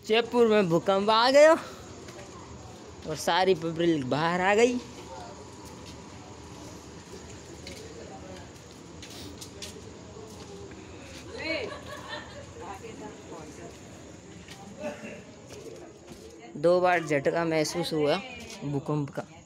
जयपुर में भूकंप आ गया और सारी पब्लिक बाहर आ गई। दो बार झटका महसूस हुआ भूकंप का।